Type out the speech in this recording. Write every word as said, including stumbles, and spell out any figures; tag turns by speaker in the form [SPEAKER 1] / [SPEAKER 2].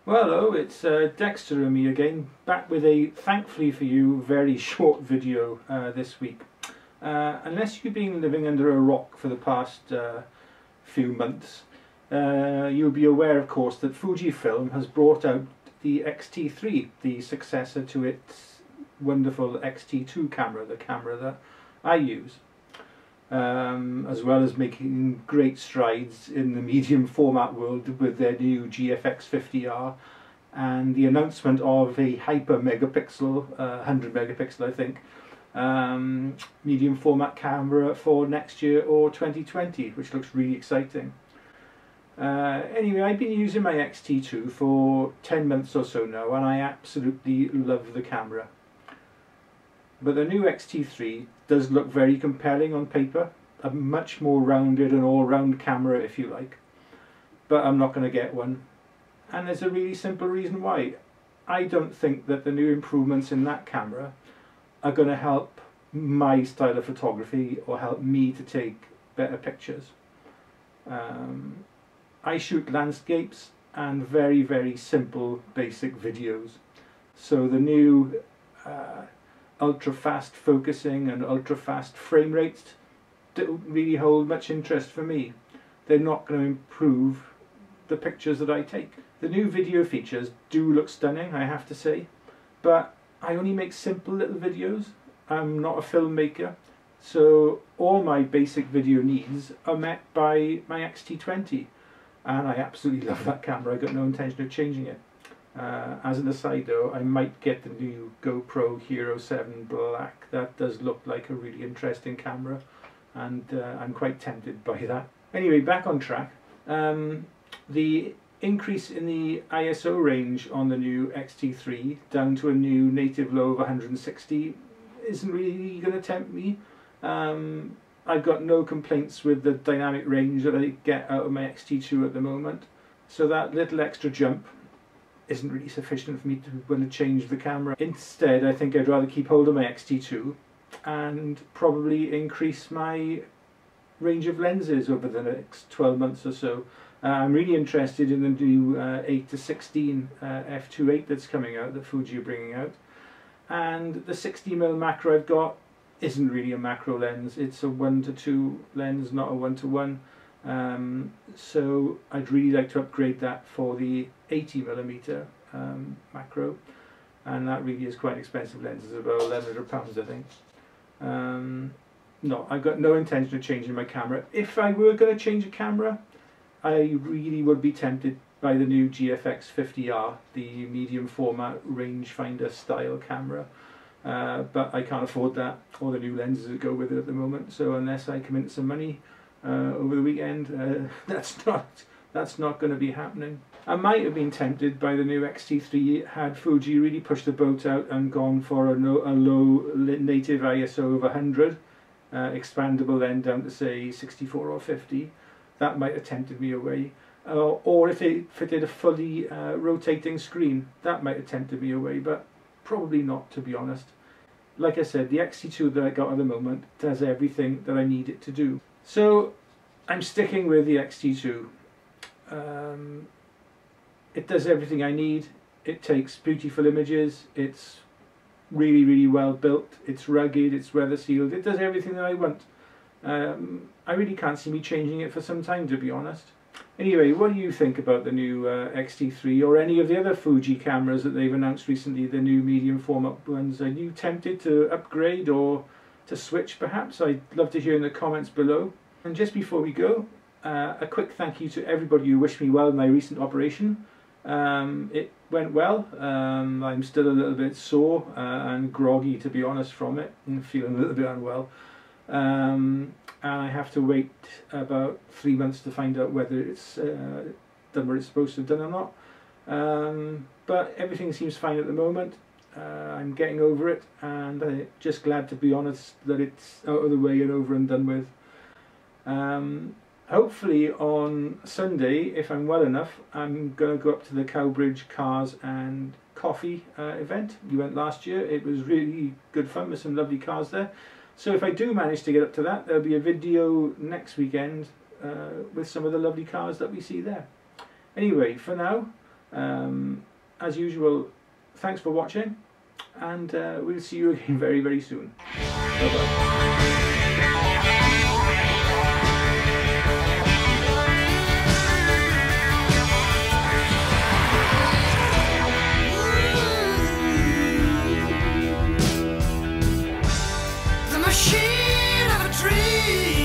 [SPEAKER 1] Well, hello, it's uh, Dexter and me again, back with a, thankfully for you, very short video uh, this week. Uh, unless you've been living under a rock for the past uh, few months, uh, you'll be aware, of course, that Fujifilm has brought out the X T three, the successor to its wonderful X T two camera, the camera that I use. Um, as well as making great strides in the medium format world with their new G F X fifty R and the announcement of a hyper megapixel, uh, one hundred megapixel I think, um, medium format camera for next year or twenty twenty, which looks really exciting. Uh, anyway, I've been using my X T two for ten months or so now and I absolutely love the camera. But the new X T three does look very compelling on paper, a much more rounded and all-round camera if you like. But I'm not going to get one. And there's a really simple reason why. I don't think that the new improvements in that camera are going to help my style of photography or help me to take better pictures. Um, I shoot landscapes and very, very simple, basic videos. So the new uh, ultra fast focusing and ultra fast frame rates don't really hold much interest for me. They're not going to improve the pictures that I take. The new video features do look stunning, I have to say, but I only make simple little videos. I'm not a filmmaker, so all my basic video needs are met by my X T twenty, and I absolutely love that camera. I've got no intention of changing it. Uh, as an aside though, I might get the new GoPro Hero seven Black. That does look like a really interesting camera and uh, I'm quite tempted by that. Anyway, back on track. Um, the increase in the I S O range on the new X T three down to a new native low of one hundred sixty isn't really going to tempt me. Um, I've got no complaints with the dynamic range that I get out of my X T two at the moment. So that little extra jump isn't really sufficient for me to want to change the camera. Instead, I think I'd rather keep hold of my X T two and probably increase my range of lenses over the next twelve months or so. Uh, I'm really interested in the new uh, eight to sixteen uh, f two point eight that's coming out, that Fuji are bringing out. And the sixty millimeter macro I've got isn't really a macro lens, it's a one to two lens, not a one to one. Um, so I'd really like to upgrade that for the eighty millimeter um, macro, and that really is quite expensive lens. It's about eleven hundred pounds I think. Um, no, I've got no intention of changing my camera. If I were going to change a camera, I really would be tempted by the new G F X fifty R, the medium format rangefinder style camera. Uh, but I can't afford that, or the new lenses that go with it at the moment, so unless I come into some money Uh, over the weekend, uh, that's not that's not going to be happening. I might have been tempted by the new X T three had Fuji really pushed the boat out and gone for a, no, a low native I S O of one hundred, uh, expandable then down to say sixty-four or fifty. That might have tempted me away. Uh, or if it fitted a fully uh, rotating screen, that might have tempted me away, but probably not, to be honest. Like I said, the X T two that I got at the moment does everything that I need it to do. So I'm sticking with the X T two. Um, it does everything I need. It takes beautiful images. It's really, really well built. It's rugged. It's weather sealed. It does everything that I want. Um, I really can't see me changing it for some time, to be honest. Anyway, what do you think about the new uh, X T three or any of the other Fuji cameras that they've announced recently, the new medium format ones? Are you tempted to upgrade or to switch perhaps? I'd love to hear in the comments below. And just before we go, uh, a quick thank you to everybody who wished me well in my recent operation. Um, it went well. Um, I'm still a little bit sore uh, and groggy, to be honest, from it, and feeling a little bit unwell. Um, and I have to wait about three months to find out whether it's uh, done what it's supposed to have done or not. Um, but everything seems fine at the moment. Uh, I'm getting over it, and I'm just glad, to be honest, that it's out of the way and over and done with. Um, hopefully on Sunday, if I'm well enough, I'm going to go up to the Cowbridge Cars and Coffee uh, event. We went last year. It was really good fun with some lovely cars there. So if I do manage to get up to that, there'll be a video next weekend uh, with some of the lovely cars that we see there. Anyway, for now, Um, as usual, thanks for watching, and uh, we'll see you again very, very soon. Bye-bye.
[SPEAKER 2] Machine of a dream.